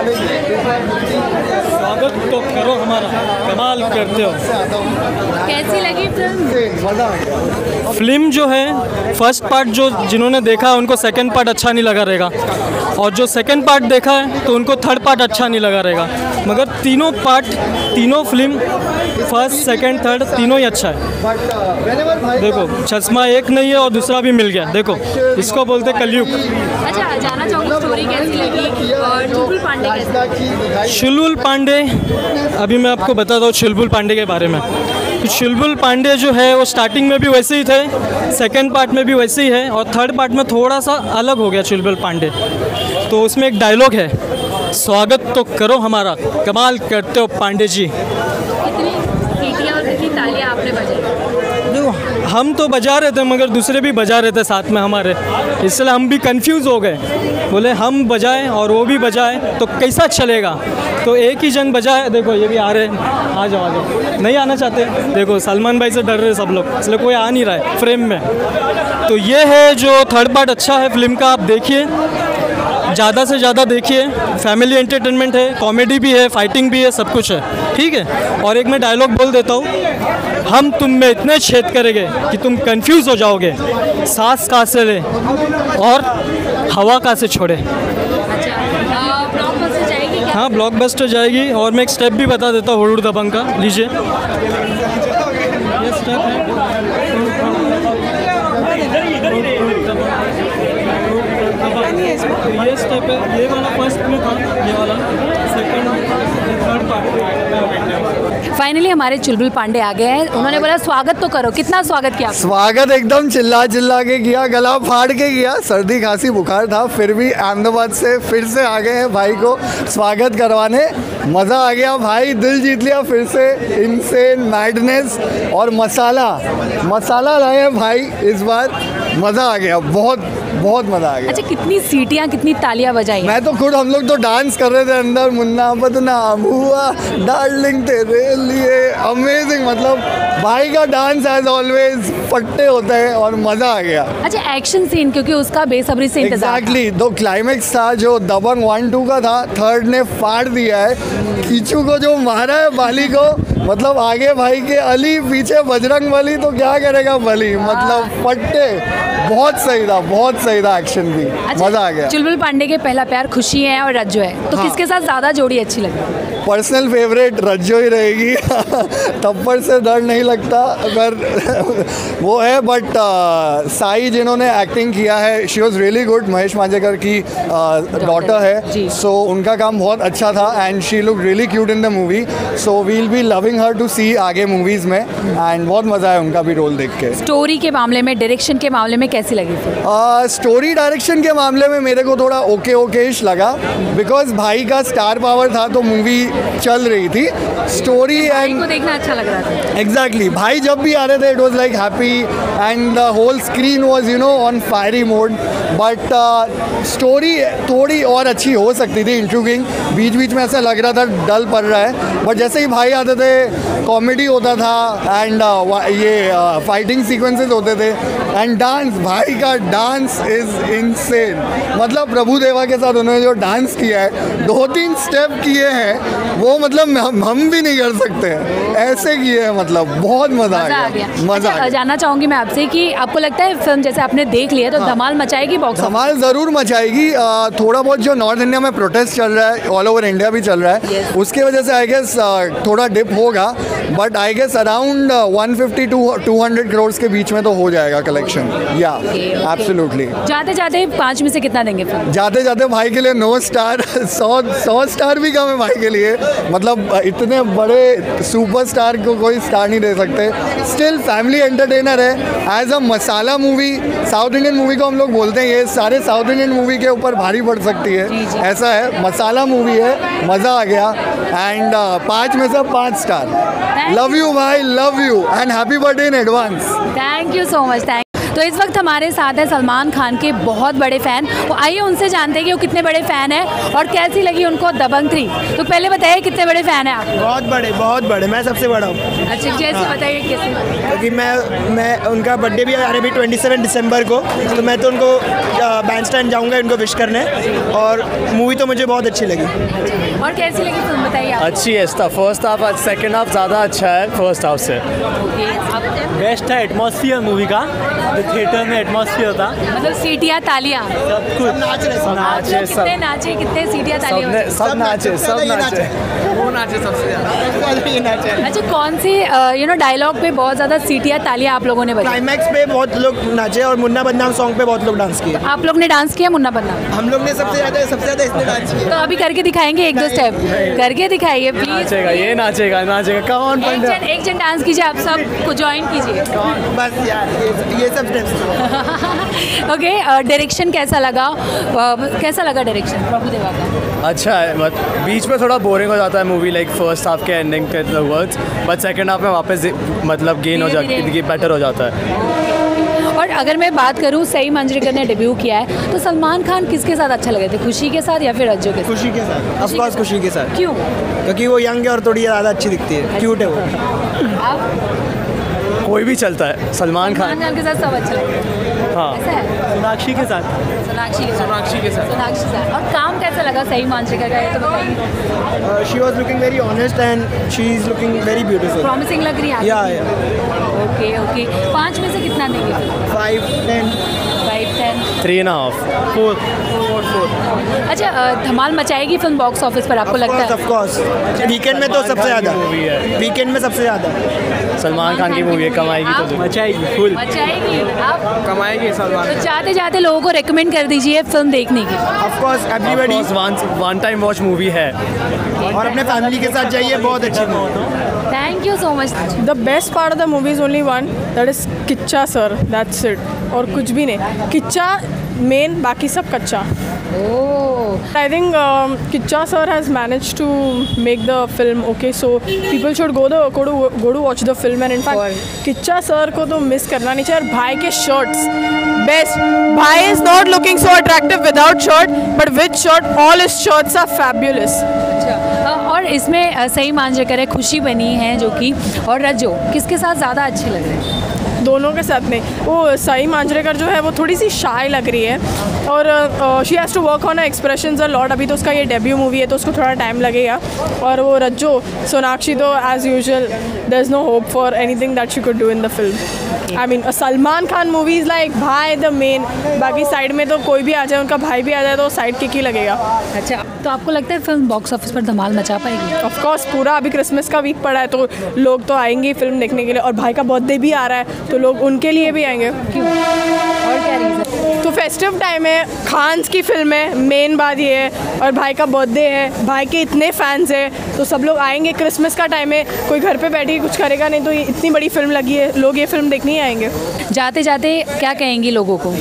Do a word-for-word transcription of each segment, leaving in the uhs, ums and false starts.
स्वागत तो करो हमारा, कमाल करते हो। कैसी लगी फिल्म? फिल्म जो है फर्स्ट पार्ट जो जिन्होंने देखा उनको सेकंड पार्ट अच्छा नहीं लगा रहेगा, और जो सेकंड पार्ट देखा है तो उनको थर्ड पार्ट अच्छा नहीं लगा रहेगा, मगर तीनों पार्ट तीनों फिल्म फर्स्ट सेकंड थर्ड तीनों ही अच्छा है। देखो चश्मा एक नहीं है और दूसरा भी मिल गया, देखो इसको बोलते कलयुग। अच्छा, जानना चाहूँगी स्टोरी कैसी लगी और चुलबुल पांडे कैसी? चुलबुल पांडे, अभी मैं आपको बताता हूँ चुलबुल पांडे के बारे में। चुलबुल पांडे जो है वो स्टार्टिंग में भी वैसे ही थे, सेकंड पार्ट में भी वैसे ही है, और थर्ड पार्ट में थोड़ा सा अलग हो गया चुलबुल पांडे। तो उसमें एक डायलॉग है, स्वागत तो करो हमारा, कमाल करते हो पांडे जी। कितनी सीटियाँ और कितनी तालियाँ आपने बजाई? देखो हम तो बजा रहे थे मगर दूसरे भी बजा रहे थे साथ में हमारे, इसलिए हम भी कंफ्यूज हो गए, बोले हम बजाएं और वो भी बजाए तो कैसा चलेगा। तो एक ही जन बजाए, देखो ये भी आ रहे हैं, आ जाओ आ जाओ, नहीं आना चाहते, देखो सलमान भाई से डर रहे सब लोग, इसलिए कोई आ नहीं रहा है फ्रेम में। तो ये है जो थर्ड पार्ट अच्छा है फिल्म का, आप देखिए, ज़्यादा से ज़्यादा देखिए, फैमिली एंटरटेनमेंट है, कॉमेडी भी है, फाइटिंग भी है, सब कुछ है, ठीक है। और एक मैं डायलॉग बोल देता हूँ, हम तुम में इतने छेद करेंगे कि तुम कंफ्यूज हो जाओगे, सांस कहाँ से ले और हवा कहाँ से छोड़े। अच्छा, ब्लॉकबस्टर जाएगी क्या? हाँ ब्लॉकबस्टर जाएगी। और मैं एक स्टेप भी बता देता हूँ, हुडुर दबंग का, लीजिए ये स्टेप है, ये स्टेप है, ये वाला फर्स्ट में था, ये वाला सेकंड थर्ड पार्ट। फाइनली हमारे चुलबुल पांडे आ गए हैं, उन्होंने बोला स्वागत तो करो। कितना स्वागत किया? स्वागत एकदम चिल्ला चिल्ला के किया, गला फाड़ के किया, सर्दी खांसी बुखार था फिर भी अहमदाबाद से फिर से आ गए हैं भाई को स्वागत करवाने। मज़ा आ गया भाई, दिल जीत लिया फिर से, इनसेन मैडनेस और मसाला मसाला लाए हैं भाई इस बार, मज़ा आ गया, बहुत बहुत मज़ा आ गया। अच्छा, कितनी सीटियाँ कितनी तालियां बजाई? मैं तो खुद, हम लोग तो डांस कर रहे थे अंदर, मुन्ना बदनाम हुआ डार्लिंग तेरे लिए, अमेजिंग, मतलब भाई का डांस एज ऑलवेज फट्टे होते हैं और मज़ा आ गया। अच्छा, एक्शन सीन क्योंकि उसका बेसब्री से इंतजार। एग्जैक्टली, दो क्लाइमेक्स था जो दबंग वन टू का था, थर्ड ने फाड़ दिया है, कीचू को जो मारा है बाली को, मतलब आगे भाई के अली पीछे बजरंग बली, तो क्या करेगा बली, मतलब फट्टे, बहुत सही था, बहुत सही था एक्शन भी। अच्छा, मज़ा आ गया। चुलबुल पांडे के पहला प्यार खुशी है और रज्जो है, तो हाँ। किसके साथ ज़्यादा जोड़ी अच्छी लगी? पर्सनल फेवरेट रज्जो ही रहेगी थप्पड़ से डर नहीं लगता अगर वो है, बट साई जिन्होंने एक्टिंग किया है, she was really good, Mahesh Manjrekar की डॉटर है, सो so, उनका काम बहुत अच्छा था and she look really cute in the movie, so we'll be loving her to see आगे मूवीज़ में, एंड बहुत मज़ा है उनका भी रोल देख के। स्टोरी के मामले में, डायरेक्शन के मामले में कैसी लगी? स्टोरी डायरेक्शन के मामले में मेरे को थोड़ा ओके ओकेश लगा, बिकॉज भाई का स्टार पावर था तो मूवी चल रही थी। स्टोरी एंड को देखना अच्छा लग रहा था। एग्जैक्टली, भाई जब भी आ रहे थे it was like happy and the whole screen was you know on fiery mode, but story थोड़ी और अच्छी हो सकती थी, इंट्रिगिंग, बीच बीच में ऐसा लग रहा था डल पड़ रहा है, बट जैसे ही भाई आते थे कॉमेडी होता था एंड uh, ये फाइटिंग uh, सीक्वेंसेस होते थे एंड डांस, भाई का डांस इज इनसेन, मतलब प्रभु देवा के साथ उन्होंने जो डांस किया है, दो तीन स्टेप किए हैं वो, मतलब हम, हम भी नहीं कर सकते हैं ऐसे किए हैं, मतलब बहुत मज़ा आ गया, मज़ा। अच्छा, जानना चाहूँगी मैं आपसे कि आपको लगता है फिल्म जैसे आपने देख लिया तो हाँ। धमाल मचाएगी बॉक्स? धमाल ज़रूर मचाएगी। थोड़ा बहुत जो नॉर्थ इंडिया में प्रोटेस्ट चल रहा है, ऑल ओवर इंडिया भी चल रहा है, yes. उसकी वजह से आई गेस थोड़ा डिप होगा, but I guess around one fifty to two hundred crore के बीच में तो हो जाएगा कलेक्शन, या एब्सोल्युटली। जाते जाते पाँच में से कितना देंगे फिल्म? जाते जाते भाई के लिए नो स्टार, सौ सौ स्टार भी कम है भाई के लिए, मतलब इतने बड़े सुपरस्टार को कोई स्टार नहीं दे सकते। स्टिल फैमिली एंटरटेनर है, as a masala movie, south Indian movie को हम लोग बोलते हैं, ये सारे साउथ इंडियन मूवी के ऊपर भारी पड़ सकती है, ऐसा है, मसाला मूवी है, मज़ा आ गया एंड uh, पाँच में से पाँच स्टार। लव यू भाई, love you and happy birthday in advance. Thank you so much. Thank तो इस वक्त हमारे साथ है सलमान खान के बहुत बड़े फ़ैन। वो आइए उनसे जानते हैं कि वो कितने बड़े फ़ैन हैं और कैसी लगी उनको दबंग थ्री। तो पहले बताइए कितने बड़े फ़ैन हैं आप? बहुत बड़े, बहुत बड़े, मैं सबसे बड़ा हूँ। अच्छा, जैसे बताइए कैसे? क्योंकि मैं मैं उनका बर्थडे भी आ रहा है ट्वेंटी सेवन दिसंबर को, तो मैं तो उनको बैंड स्टैंड जाऊँगा उनको विश करने, और मूवी तो मुझे बहुत अच्छी लगी। और कैसी लगी फिल्म बताइए आप? अच्छी है। फर्स्ट हाफ, सेकंड हाफ ज़्यादा अच्छा है फर्स्ट हाफ से। बेस्ट है एटमॉस्फियर मूवी का, जो थिएटर में एटमॉस्फियर था। मतलब सीटियाँ तालियाँ सब नाच रहे, सब आप लोग कितने नाचे, कितने सीटियाँ तालियाँ बजी? सब नाचे, सब नाचे, वो नाचे सबसे ज़्यादा, ये नाचे। अच्छा, कौन सी यू नो डायलॉग पे बहुत ज़्यादा सीटियाँ तालियाँ आप लोगों ने बजाई? क्लाइमैक्स पे बहुत लोग नाचे और मुन्ना बदनाम सॉन्ग पे बहुत लोग डांस किए। आप लोग ने डांस किया मुन्ना बदनाम? हम लोग ने सबसे ज़्यादा सबसे ज़्यादा इसने डांस किया। तो अभी करके दिखाएंगे एक दो स्टेप, करके दिखाइए प्लीज। नाचेगा, ये नाचेगा, नाचेगा। कौन एक जन एक जन डांस कीजिए, आप सब को ज्वाइन कीजिए। बस यार, ये ये सब स्टेप्स। ओके, डायरेक्शन कैसा लगा? अ, कैसा लगा डायरेक्शन प्रभुदेवा का? अच्छा है, बट बीच में थोड़ा बोरिंग हो जाता है मूवी, लाइक फर्स्ट हाफ के एंडिंग के वर्ड्स, बट सेकंड हाफ में वापस मतलब गेन हो जाती है, बेटर हो जाता है। और अगर मैं बात करूँ, सई मांजरेकर ने डेब्यू किया है, तो सलमान खान किसके साथ अच्छा लगे थे? खुशी के साथ या फिर रज्जो के साथ? खुशी के साथ, ऑफ कोर्स खुशी के साथ। क्यों? क्योंकि वो यंग है और थोड़ी ज़्यादा अच्छी दिखती है, क्यूट है वो। आप कोई भी चलता है, सलमान खान। सलमान खान के साथ सब अच्छा लगे? हाँ, ऐसा है? सोनाक्षी के साथ। सोनाक्षी के साथ। सोनाक्षी के साथ। सोनाक्षी के साथ। और काम कैसा लगा सई मांजरेकर का, ये तो बताइए। She was looking very honest and she is looking very beautiful. Promising लग रही है? या ओके ओके, पाँच में से कितना देंगे? Five ten five ten three and half, four. अच्छा, अ, धमाल मचाएगी फिल्म बॉक्स ऑफिस पर, आपको लगता है? ऑफ कोर्स, वीकेंड में तो सबसे ज़्यादा, वीकेंड में सबसे ज़्यादा सलमान खान की मूवी है, कमाएगी तो मचाएगी फुल। मचाएगी। आप कमाएगी सलमान। तो जाते जाते लोगों को रेकमेंड कर दीजिए फिल्म देखने की। Of course everybody, one time watch movie है, और अपने फैमिली के साथ जाइए, बहुत अच्छी movie. Thank you so much. The best part of the movie is only one, that is Kichcha sir, that's it. और कुछ भी नहीं, किच्चा मेन, बाकी सब कच्चा। Oh, I think um, Kichcha sir has managed to make the film okay, so people should go the go to go to watch the film, and in fact Kichcha sir को तो miss करना नहीं चाहिए। और भाई के shirts best, भाई is not looking so attractive without shirt, but with shirt all his shirts are fabulous. अच्छा, अ, और इसमें अ, सई मांजरेकर है, खुशी बनी है जो कि, और रज्जो किसके साथ ज़्यादा अच्छे लग रहे हैं? दोनों के साथ में। वो सई मांजरेकर जो है वो थोड़ी सी शाय लग रही है, और she has to work on expressions a lot. अभी तो उसका ये डेब्यू मूवी है तो उसको थोड़ा टाइम लगेगा। और वो रज्जो सोनाक्षी तो as usual there is no hope for anything that she could do in the film. I mean Salman Khan movies like भाई द मेन, बाकी साइड में तो कोई भी आ जाए, उनका भाई भी आ जाए तो साइड किक ही लगेगा। अच्छा, तो आपको लगता है फिल्म बॉक्स ऑफिस पर धमाल मचा पाएगी? ऑफ कोर्स, पूरा अभी क्रिसमस का वीक पड़ा है तो लोग तो आएंगे फिल्म देखने के लिए, और भाई का बर्थडे भी आ रहा है तो लोग उनके लिए भी आएंगे। क्यों? और क्या रीज़न? तो फेस्टिव टाइम है, खान्स की फिल्म है, मेन बात ये है, और भाई का बर्थडे है, भाई के इतने फैंस हैं तो सब लोग आएंगे। क्रिसमस का टाइम है, कोई घर पे बैठ के कुछ करेगा नहीं, तो ये इतनी बड़ी फिल्म लगी है, लोग ये फिल्म देखने ही आएंगे। जाते जाते क्या कहेंगी लोगों को?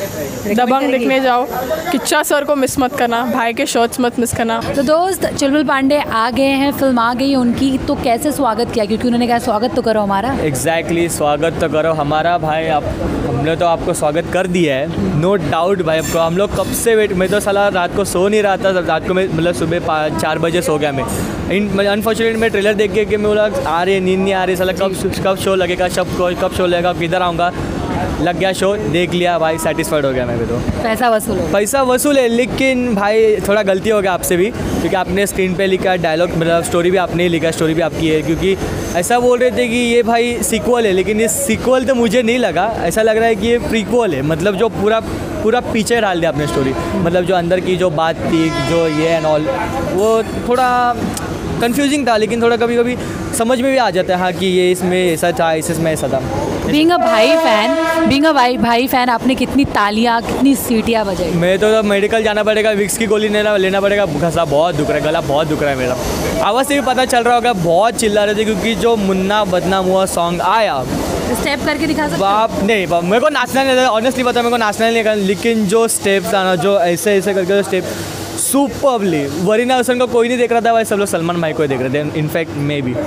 दबंग देखने जाओ, किच्चा सर को मिस मत करना, भाई के शॉट्स मत मिस करना। तो दोस्त, चुलबुल पांडे आ गए हैं, फिल्म आ गई उनकी, तो कैसे स्वागत किया? क्योंकि उन्होंने कहा स्वागत तो करो हमारा। एग्जैक्टली exactly, स्वागत तो करो हमारा भाई। आप हमने तो आपको स्वागत कर दिया है, नो डाउट भाई। आपको हम लोग कब से वेट, मैं तो साला रात को सो नहीं रहा था, रात को मैं मतलब सुबह चार बजे सो गया मैं। इन अनफॉर्चुनेट मैं ट्रेलर देख के कि मैं बोला आ रही नींद नहीं आ रही, साला कब कब शो लगेगा, कब कब शो लगेगा, किधर आऊँगा। लग गया शो, देख लिया भाई, सेटिस्फाइड हो गया मैं भी। तो पैसा वसूल हो पैसा वसूल है, लेकिन भाई थोड़ा गलती हो गया आपसे भी, क्योंकि आपने स्क्रीन पे लिखा डायलॉग, मतलब स्टोरी भी आपने ही लिखा, स्टोरी भी आपकी है। क्योंकि ऐसा बोल रहे थे कि ये भाई सीक्वल है, लेकिन ये सीक्वल तो मुझे नहीं लगा, ऐसा लग रहा है कि ये प्रीक्वल है। मतलब जो पूरा पूरा पीछे डाल दिया आपने स्टोरी, मतलब जो अंदर की जो बात थी, जो ये एंड ऑल, वो थोड़ा कंफ्यूजिंग था, लेकिन थोड़ा कभी कभी समझ में भी आ जाता है हाँ कि ये इसमें ऐसा था, इस इसमें ऐसा था। बीइंग अ भाई फैन बीइंग अ भाई भाई फैन आपने कितनी तालियां, कितनी सीटियां बजाई? मैं तो अब मेडिकल जाना पड़ेगा, विक्स की गोली लेना लेना पड़ेगा, घसा बहुत दुख रहा है, गला बहुत दुख रहा है मेरा। आवाज़ से भी पता चल रहा होगा, बहुत चिल्ला रहे थे, क्योंकि जो मुन्ना बदनाम हुआ सॉन्ग आया, स्टेप करके दिखा सकते हो? बाप नहीं, बाप मेरे को नाचना नहीं था, ऑनेस्टली पता मेरे को नाचना नहीं लगा, लेकिन जो स्टेप्स था ना, जो ऐसे ऐसे करके जो स्टेप सुपर्बली। वरीना हसन को कोई नहीं देख रहा था भाई, सब लोग सलमान भाई को ही देख रहे थे, इनफैक्ट मे भी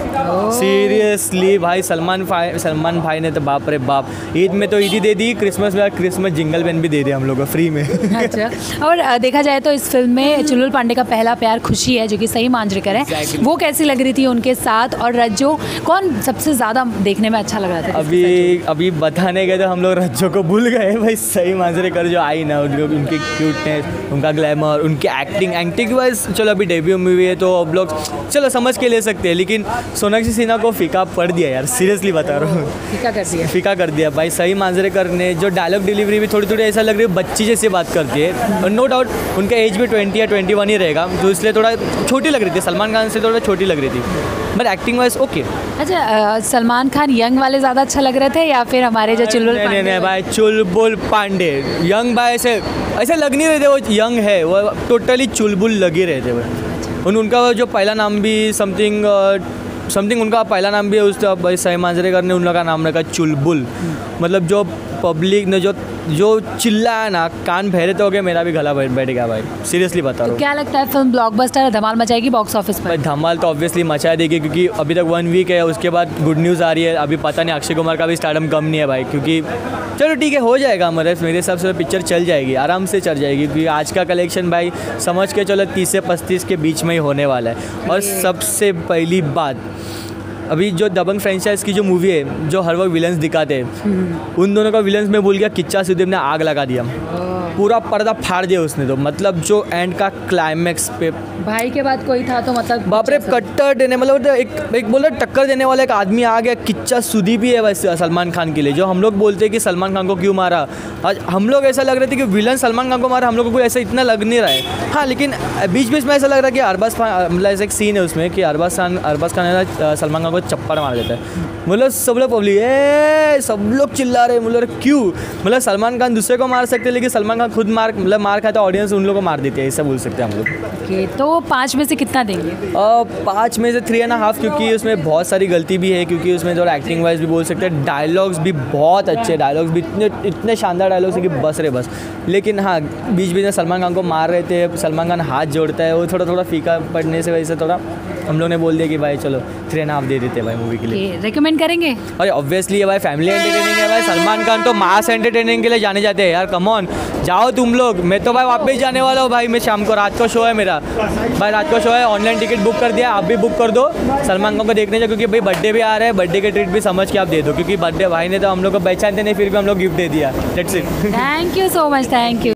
सीरियसली भाई। सलमान भाई सलमान भाई ने तो बाप रे बाप, ईद में तो ईदी दे दी, क्रिसमस में क्रिसमस जिंगल पेन भी दे दिया हम लोग को फ्री में। अच्छा, और अ, देखा जाए तो इस फिल्म में चुलबुल पांडे का पहला प्यार खुशी है जो कि सही मांजरेकर है, Exactly. वो कैसी लग रही थी उनके साथ, और रज्जो कौन सबसे ज़्यादा देखने में अच्छा लग रहा था? अभी अभी बताने गए तो हम लोग रज्जो को भूल गए भाई। सही मांजरेकर जो आई ना, उनकी उनकी क्यूटनेस, उनका ग्लैमर, उनकी एक्टिंग एक्टिंग वाइज चलो अभी डेब्यू मूवी है तो अब लोग चलो समझ के ले सकते हैं, लेकिन सोनाक्षी सिन्हा को फीका पड़ दिया यार, सीरियसली बता रहा हूँ, फीका कर दिया फीका कर दिया भाई। सही मांजरेकर ने जो डायलॉग डिलीवरी भी थोड़ी थोड़ी ऐसा लग रही है बच्ची जैसी बात करती है, और नो डाउट उनका एज भी ट्वेंटी या ट्वेंटी वन ही रहेगा, तो इसलिए थोड़ा छोटी लग रही थी, सलमान खान से थोड़ा छोटी लग रही थी, बट एक्टिंग वाइज ओके। अच्छा, अ, सलमान खान यंग वाले ज़्यादा अच्छा लग रहे थे या फिर हमारे जो चुलबुल नहीं पांडे? नहीं नहीं भाई, चुलबुल पांडे यंग भाई ऐसे ऐसे लग नहीं रहे थे, वो यंग है, वो टोटली चुलबुल लग ही रहे थे वो। उन उनका जो पहला नाम भी समथिंग समथिंग उनका पहला नाम भी है उस भाई सही मांजरेकर ने उन लोग का नाम रखा चुलबुल, मतलब जो पब्लिक ने जो जो चिल्लाया ना, कान बहरे तो हो गए, मेरा भी गला बैठ बैठ गया भाई, सीरियसली बता रहा तो हूँ। क्या लगता है फिल्म ब्लॉकबस्टर धमाल मचाएगी बॉक्स ऑफिस पर? भाई धमाल तो ऑब्वियसली मचा देगी, क्योंकि अभी तक वन वीक है, उसके बाद गुड न्यूज़ आ रही है। अभी पता नहीं अक्षय कुमार का भी स्टारडम कम नहीं है भाई, क्योंकि चलो ठीक है हो जाएगा, मेरे मेरे हिसाब से पिक्चर चल जाएगी, आराम से चल जाएगी, क्योंकि आज का कलेक्शन भाई समझ के चलो तीस से पच्चीस के बीच में ही होने वाला है। और सबसे पहली बात, अभी जो दबंग फ्रेंचाइज की जो मूवी है, जो हर वक्त विलन्स दिखाते हैं, उन दोनों का विलन्स में भूल गया, किच्चा सुदीप ने आग लगा दिया, पूरा पर्दा फाड़ दिया उसने तो, मतलब जो एंड का क्लाइमैक्स पे भाई के बाद कोई था तो मतलब बाप रे कट्टर देने, मतलब एक एक बोल रहे टक्कर देने वाला एक आदमी आ गया, किच्चा सुदीप ही है वैसे सलमान खान के लिए। जो हम लोग बोलते हैं कि सलमान खान को क्यों मारा, आज हम लोग ऐसा लग रहे थे कि विलन सलमान खान को मारा, हम लोग को कोई ऐसा इतना लग नहीं रहा है। हाँ, लेकिन बीच बीच में ऐसा लग रहा है कि अरबाज खान, मतलब ऐसा एक सीन है उसमें कि अरबाज खान अरबाज खान है ना सलमान खान को चप्पड़ मार देता है, मतलब सब लोग पब्लिक ए सब लोग चिल्ला रहे, मतलब क्यों, मतलब सलमान खान दूसरे को मार सकते हैं लेकिन सलमान खान खुद मार मतलब मार खाता ऑडियंस उन लोगों को मार देती है, ऐसा बोल सकते हैं हम लोग। ओके, तो पाँच में से कितना देंगे? पाँच में से थ्री एंड हाफ, क्योंकि उसमें बहुत सारी गलती भी है, क्योंकि उसमें जो एक्टिंग वाइज भी बोल सकते हैं, डायलॉग्स भी बहुत अच्छे, डायलॉग्स भी इतने इतने शानदार डायलॉग्स है कि बस रे बस। लेकिन हाँ, बीच बीच में सलमान खान को मार रहे थे, सलमान खान हाथ जोड़ता है, वो थोड़ा थोड़ा फीका पड़ने से वजह से थोड़ा हम लोग ने बोल दिया कि भाई चलो थ्री एंड हाफ दे देते भाई मूवी के लिए। रेकमेंड करेंगे? अरे ऑब्वियसली है भाई, फैमिली एंटरटेनिंग है भाई, सलमान खान तो मास एंटरटेनिंग के लिए जाने जाते हैं यार, कम ऑन जाओ तुम लोग, मैं तो भाई वापस जाने वाला हूँ भाई, मैं शाम को रात को शो है मेरा भाई, रात को शो है, ऑनलाइन टिकट बुक कर दिया, आप भी बुक कर दो, सलमान खान को देखने जाओ, क्योंकि भाई बर्थडे भी आ रहा है, बर्थडे के ट्रीट भी समझ के आप दे दो, क्योंकि बर्थडे भाई ने तो हम लोग को पहचानते नहीं, फिर भी हम लोग गिफ्ट दे दिया, that's it. Thank you so much, thank you.